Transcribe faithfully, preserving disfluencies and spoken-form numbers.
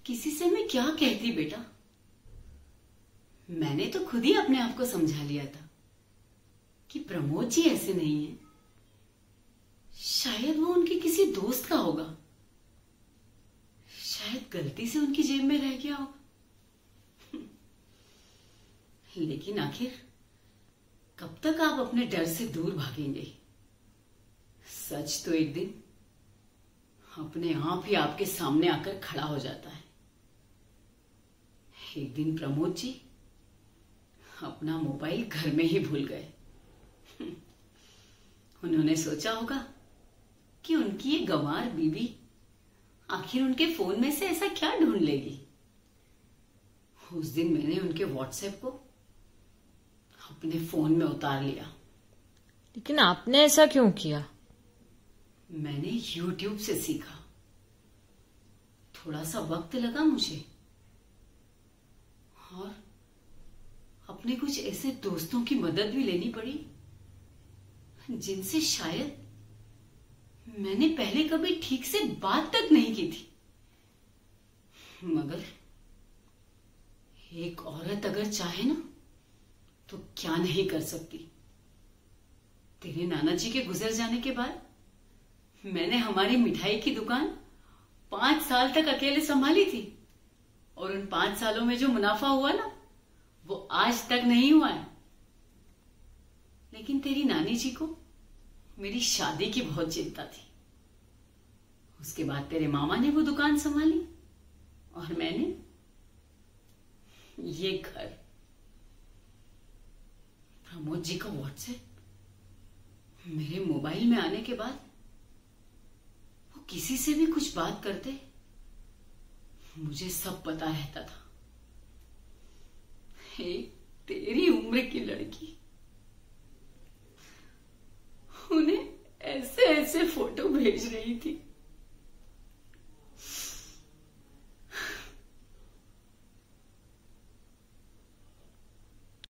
किसी से मैं क्या कहती बेटा। मैंने तो खुद ही अपने आप को समझा लिया था कि प्रमोद जी ऐसे नहीं है। शायद वो उनके किसी दोस्त का होगा, शायद गलती से उनकी जेब में रह गया होगा। लेकिन आखिर कब तक आप अपने डर से दूर भागेंगे? सच तो एक दिन अपने आप ही आपके सामने आकर खड़ा हो जाता है। एक दिन प्रमोद जी अपना मोबाइल घर में ही भूल गए। उन्होंने सोचा होगा कि उनकी ये गंवार बीवी आखिर उनके फोन में से ऐसा क्या ढूंढ लेगी। उस दिन मैंने उनके व्हाट्सएप को अपने फोन में उतार लिया। लेकिन आपने ऐसा क्यों किया? मैंने यूट्यूब से सीखा। थोड़ा सा वक्त लगा मुझे, और अपने कुछ ऐसे दोस्तों की मदद भी लेनी पड़ी जिनसे शायद मैंने पहले कभी ठीक से बात तक नहीं की थी। मगर एक औरत अगर चाहे ना तो क्या नहीं कर सकती। तेरे नाना जी के गुजर जाने के बाद मैंने हमारी मिठाई की दुकान पांच साल तक अकेले संभाली थी, और उन पांच सालों में जो मुनाफा हुआ ना वो आज तक नहीं हुआ है। लेकिन तेरी नानी जी को मेरी शादी की बहुत चिंता थी। उसके बाद तेरे मामा ने वो दुकान संभाली और मैंने ये घर। प्रमोद जी का व्हाट्सएप मेरे मोबाइल में आने के बाद वो किसी से भी कुछ बात करते, मुझे सब पता रहता था। एक तेरी उम्र की लड़की उन्हें ऐसे ऐसे फोटो भेज रही थी